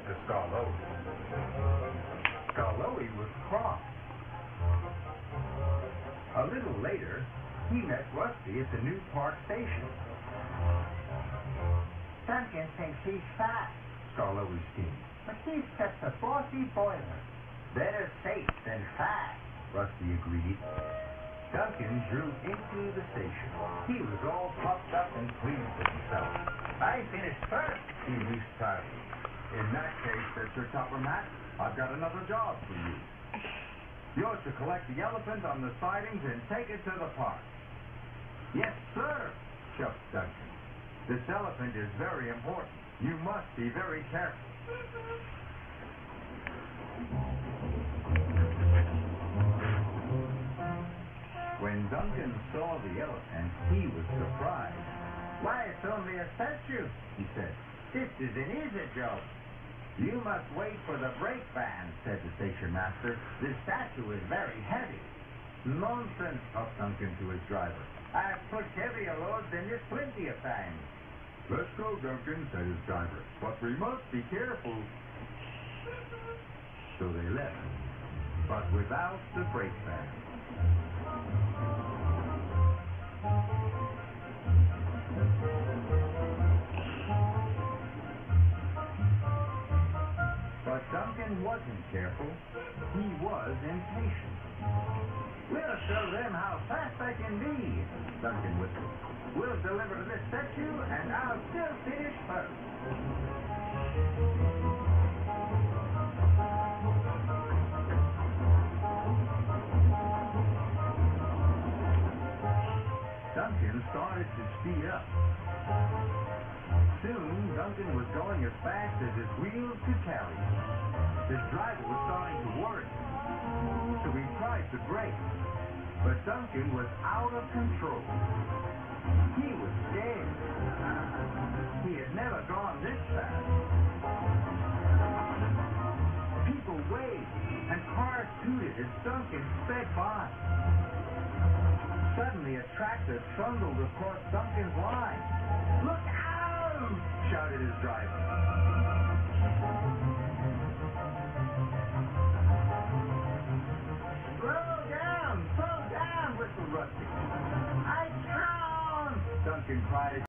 to Skarloey. Skarloey was cross. A little later, he met Rusty at the new park station. Duncan thinks he's fat, Skarloey steamed. but he's just a bossy boiler. Better safe than fat. Rusty agreed. Duncan drew into the station. He was all puffed up and pleased with himself. I finished first. He mused proudly. In that case, said Sir Topper Matt, I've got another job for you. You're to collect the elephant on the sidings and take it to the park. Yes, sir, shuffed Duncan. This elephant is very important. You must be very careful. When Duncan saw the elephant, he was surprised. Why, it's only a statue, He said, This is an easy job. You must wait for the brake van, said the station master. This statue is very heavy. Nonsense, puffed Duncan to his driver. I've pushed heavier loads than this plenty of times. Let's go, Duncan, said his driver. But we must be careful. So they left, but without the brake van. But Duncan wasn't careful. He was impatient. We'll show them how fast I can be. Duncan whistled. We'll deliver this statue, and I'll still finish first. Duncan started to speed up. Soon, Duncan was going as fast as his wheels could carry him. His driver was starting to worry, so he tried to brake. But Duncan was out of control. He was scared. He had never gone this fast. People waved, and cars tooted as Duncan sped by. Suddenly, a tractor trundled across Duncan's line. "Look out!" shouted his driver. Slow down, whistled Rusty. Duncan cried.